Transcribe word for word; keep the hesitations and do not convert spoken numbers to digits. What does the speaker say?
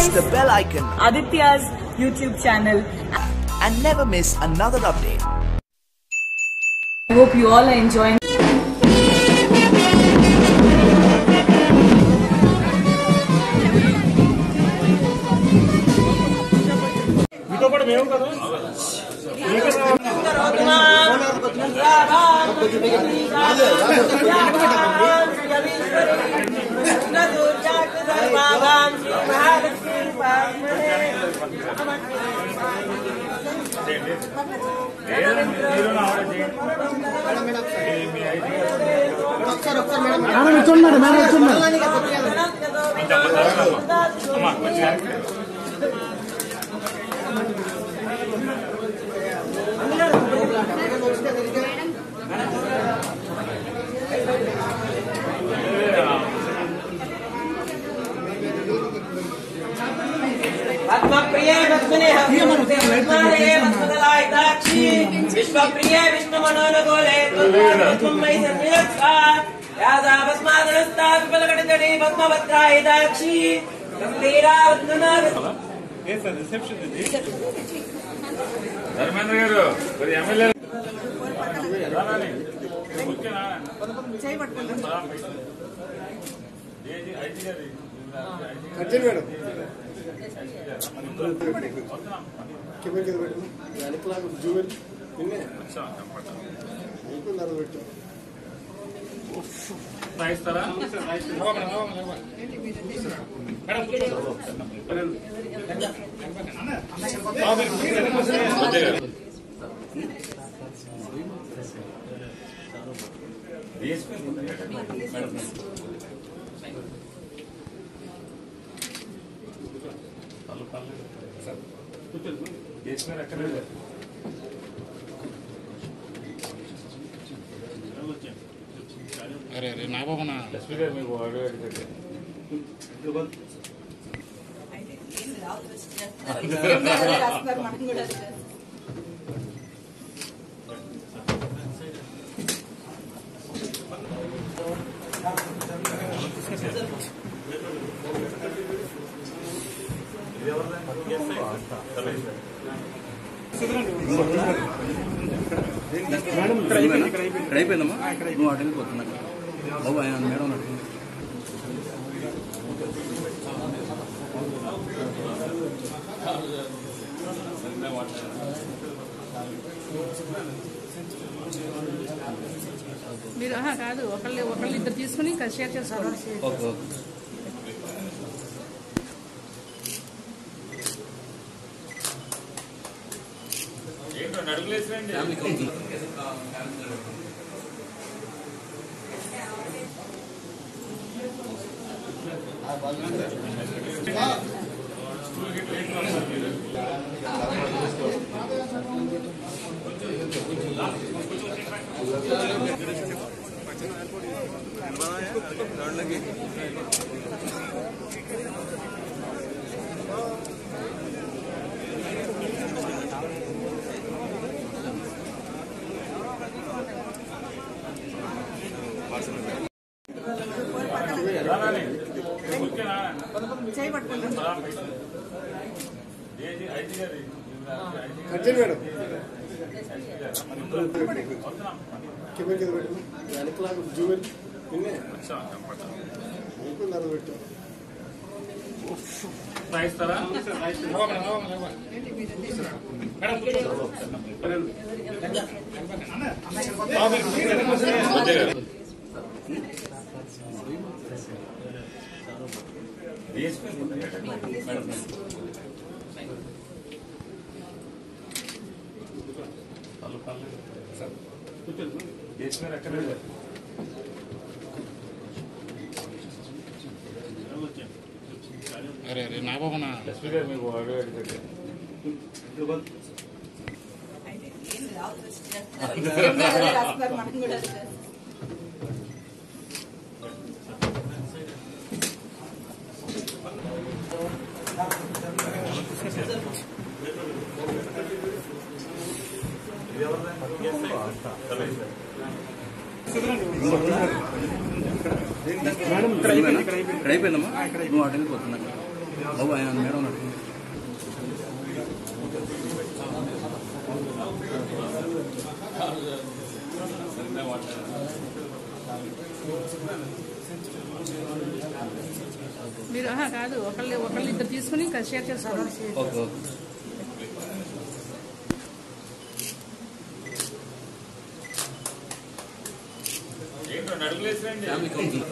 press the bell icon. Aditya's YouTube channel. And never miss another update. I hope you all are enjoying. विश्व प्रिय विष्णु मनोनुकूले तुमई संनिरक्षात् यादा भस्मादनुस्ता विपलकटितटी पद्मभद्राहिताक्षी गंभीरा वन्दना ఏ sir reception ఇది ధర్మేంద్ర గారు మరి MLA రావాలి ఓకేనా చేయి పట్టుకోండి ఏజీ ఐజీ గారి కట్టే మేడం కెమెరా కింద పెట్టు వెనకలాగా జూవెల్ నిన్నే అచ్చా టపట మీకు నరద పెట్టు రాయిస్తారా మేడం మేడం अरे अरे ना बाबा ना स्पीकर में वो आगे आगे करके ట్రై అయిపోయిందమ్మా నువ్వు అటు వెళ్ళిపోతున్నా బాబు ఆయన మేడం అటు మీరు కాదు ఒకళ్ళు ఒకళ్ళు ఇద్దరు తీసుకుని షేర్ చేసుకోవాలి. ఓకే చేయి పట్టుకోండి ఏజీ ఐజీ గారి కట్టే మేడం కెమెరా కింద పెట్టు వెనకలాగా జూవెల్ నిన్నే అచ్చా టపట మీకు నరద పెట్టు రాయిస్తారా మేడం अरे अरे ना बाबा ना स्पीकर में वो आगे आगे करके ట్రై అయిపోయిందమ్మా నువ్వు అటు వెళ్ళిపోతున్నా బాబు ఆయన మేడం ఉన్నాడు. మీరు ఆహా కాదు ఒకళ్ళు ఒకళ్ళు ఇద్దరు తీసుకుని షేర్ చేసుకోండి. Okay okay family council